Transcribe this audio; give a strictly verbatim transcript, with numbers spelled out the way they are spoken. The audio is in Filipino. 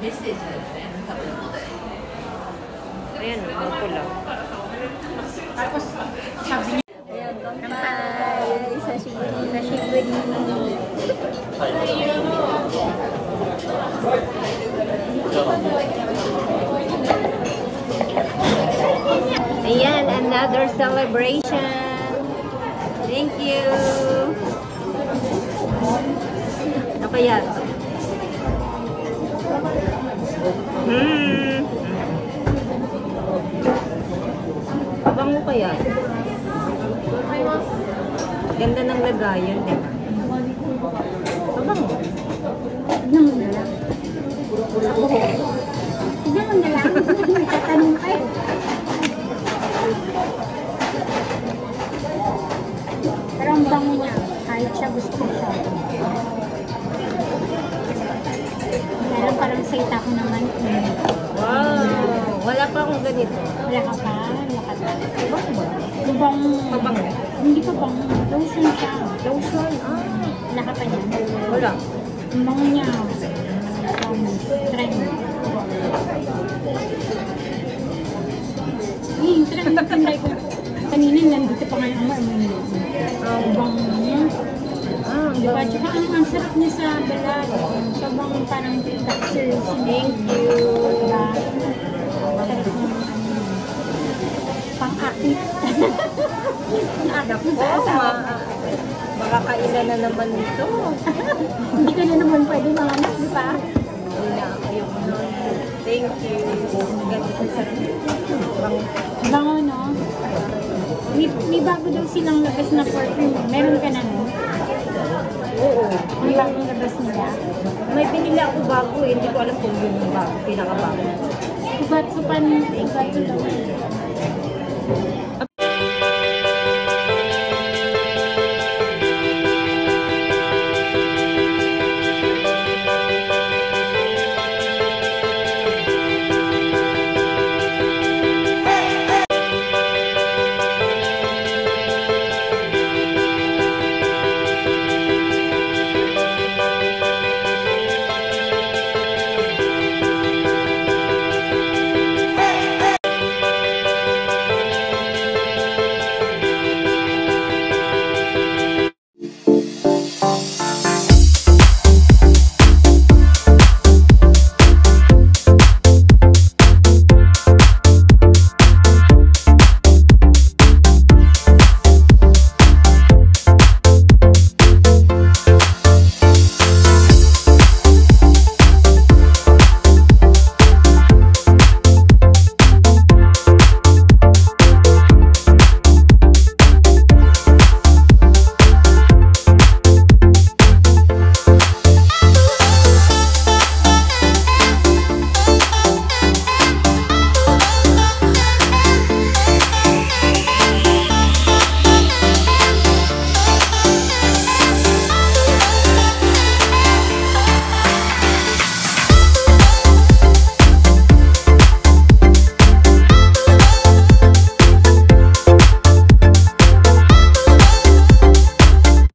Ayan, ang pula. Tapos, sabi niya, ayan, kampay, sashiburi, sashiburi. Ayan, another celebration. Thank you. Ano kaya? Hmm. Bango kaya? Ganda ng lagayan, di ba? Bango. Tignan mo na lang. Tignan mo na lang. Tatanong kayo. Pero ang bango niya, kahit siya gusto siya. Meron parang saita ko naman. Wow! Wala pa akong ganito. Wala ka pa? Wala ka pa? Bango ba? Lubang... Pabango? Hindi pa bang lotion siya. Lotion? Ah! Wala ka pa niya? Wala. Ang bango niya. Um, try mo. Eh, try mo. Try ko. Kanina nandito pa nga yung amoy. Ang bango niya. Ah, diba? Tsaka ang, ang sarap niya sa balat. Sobrang parang texture. Thank you. Diba? Sarap niya. Pang-akit. Naku, ma. Baka kailan na naman ito. Hindi ka na naman pwede mga anak, di ba? Hindi na ako yung nun. Thank you. Ganito sa bang. Bango, no? May, may bago daw silang labas na perfume. Meron ka na, no? Oo. May bagong labas nila. May pinili ako bago eh. Hindi ko alam kung yung bago, pinakabago. Ubat-supan, ubat-supan.